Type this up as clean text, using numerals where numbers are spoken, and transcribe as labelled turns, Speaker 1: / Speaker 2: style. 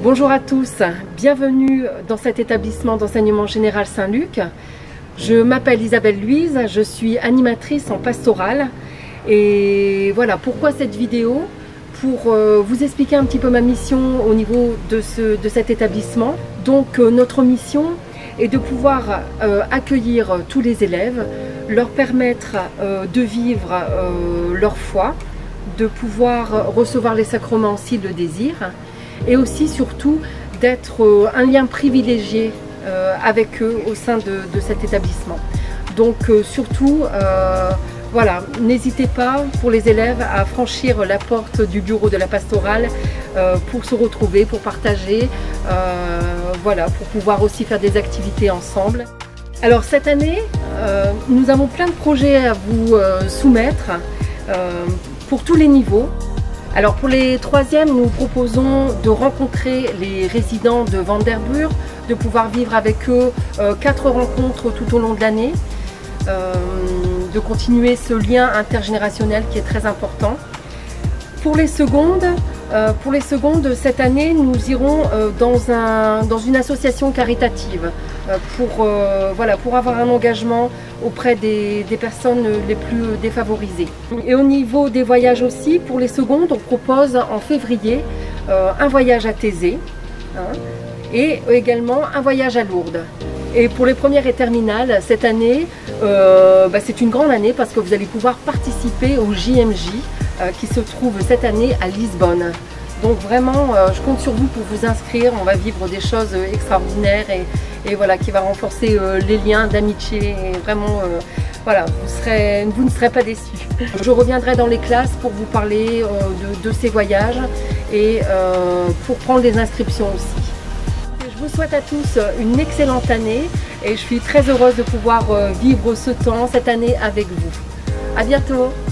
Speaker 1: Bonjour à tous, bienvenue dans cet établissement d'enseignement général Saint-Luc. Je m'appelle Isabelle Louise, je suis animatrice en pastorale. Et voilà, pourquoi cette vidéo? Pour vous expliquer un petit peu ma mission au niveau de cet établissement. Donc notre mission est de pouvoir accueillir tous les élèves, leur permettre de vivre leur foi, de pouvoir recevoir les sacrements s'ils le désirent, et aussi surtout d'être un lien privilégié avec eux au sein de cet établissement. Donc surtout, voilà, n'hésitez pas pour les élèves à franchir la porte du bureau de la pastorale pour se retrouver, pour partager, voilà, pour pouvoir aussi faire des activités ensemble. Alors cette année, nous avons plein de projets à vous soumettre pour tous les niveaux. Alors pour les troisièmes, nous proposons de rencontrer les résidents de Vanderburg, de pouvoir vivre avec eux 4 rencontres tout au long de l'année, de continuer ce lien intergénérationnel qui est très important. Pour les secondes, cette année, nous irons dans une association caritative pour avoir un engagement auprès des personnes les plus défavorisées. Et au niveau des voyages aussi, pour les secondes, on propose en février un voyage à Thésée et également un voyage à Lourdes. Et pour les premières et terminales, cette année, c'est une grande année parce que vous allez pouvoir participer au JMJ qui se trouve cette année à Lisbonne. Donc vraiment, je compte sur vous pour vous inscrire. On va vivre des choses extraordinaires et voilà, qui va renforcer les liens d'amitié. Et vraiment, voilà, vous ne serez pas déçus. Je reviendrai dans les classes pour vous parler de ces voyages et pour prendre des inscriptions aussi. Je vous souhaite à tous une excellente année et je suis très heureuse de pouvoir vivre ce temps, cette année avec vous. À bientôt!